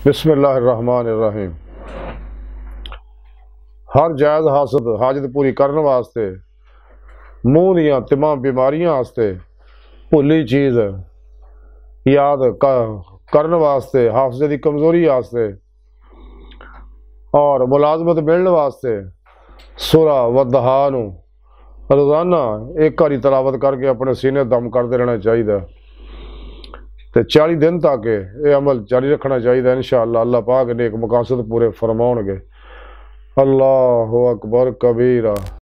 बिस्मिल्लाहिर्रहमानिर्रहीम। हर जायज़ हाजत पूरी करने वास्ते, मूँह दियाँ तमाम बीमारियां वास्ते, भुली चीज़ याद करने वास्ते, हाफजे की कमजोरी वास्ते और मुलाजमत मिलने वास्ते सूरा वद्दहा नूं रोज़ाना एक बारी तलावत करके अपने सीने दम करते रहना चाहिए। तो 40 दिन तक ये अमल जारी रखना चाहिए। इंशाअल्लाह अल्लाह पाक नेक मकासद पूरे फरमाउणगे। अल्लाहु अकबर कबीरा।